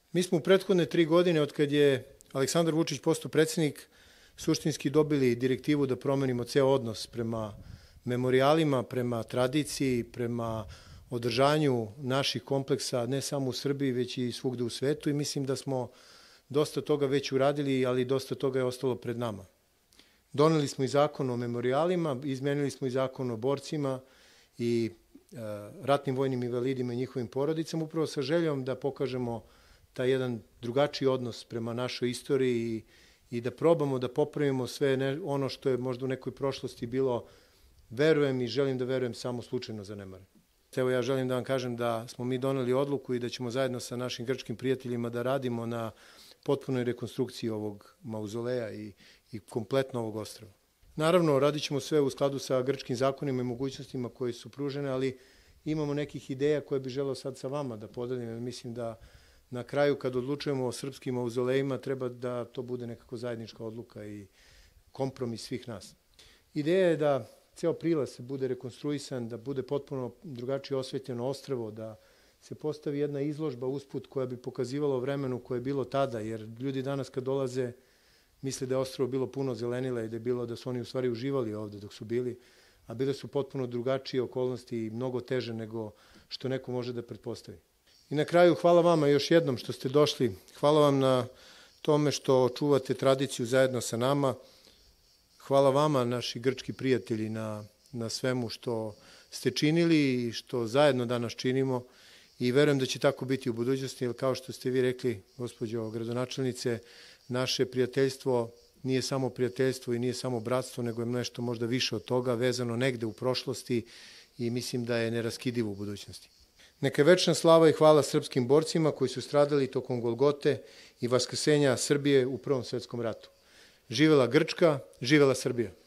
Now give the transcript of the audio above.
Mi smo u prethodne 3 godine, od kad je Aleksandar Vučić postao predsednik, suštinski dobili direktivu da promenimo ceo odnos prema memorijalima, prema tradiciji, prema održanju naših kompleksa, ne samo u Srbiji, već i svugde u svetu, i mislim da smo dosta toga već uradili, ali dosta toga je ostalo pred nama. Doneli smo i zakon o memorijalima, izmenili smo i zakon o borcima i ratnim vojnim invalidima i njihovim porodicama, upravo sa željom da pokažemo taj jedan drugačiji odnos prema našoj istoriji i da probamo da popravimo sve ono što je možda u nekoj prošlosti bilo, verujem i želim da verujem, samo slučajno zanemareno. Evo, ja želim da vam kažem da smo mi doneli odluku i da ćemo zajedno sa našim grčkim prijateljima da radimo na potpunoj rekonstrukciji ovog mauzoleja i kompletno ovog ostrva. Naravno, radit ćemo sve u skladu sa grčkim zakonima i mogućnostima koje su pružene, ali imamo nekih ideja koje bih želeo sad sa vama da podelim. Mislim da na kraju, kad odlučujemo o srpskim mauzolejima, treba da to bude nekako zajednička odluka i kompromis svih nas. Ideja je da ceo prilaz bude rekonstruisan, da bude potpuno drugačije osvetljeno ostrvo, da se postavi jedna izložba usput koja bi pokazivala vremenu koje je bilo tada, jer ljudi danas kad dolaze misle da je ostrvo bilo puno zelenila i da su oni u stvari uživali ovde dok su bili, a bile su potpuno drugačije okolnosti i mnogo teže nego što neko može da pretpostavi. I na kraju, hvala vama još jednom što ste došli, hvala vam na tome što čuvate tradiciju zajedno sa nama, hvala vama, naši grčki prijatelji, na svemu što ste činili i što zajedno danas činimo, i verujem da će tako biti u budućnosti, jer kao što ste vi rekli, gospođo gradonačelnice, naše prijateljstvo nije samo prijateljstvo i nije samo bratstvo, nego je nešto možda više od toga, vezano negde u prošlosti, i mislim da je neraskidivo u budućnosti. Neka je večna slava i hvala srpskim borcima koji su stradali tokom Golgote i vaskrsenja Srbije u Prvom svetskom ratu. Živela Grčka, živela Srbija!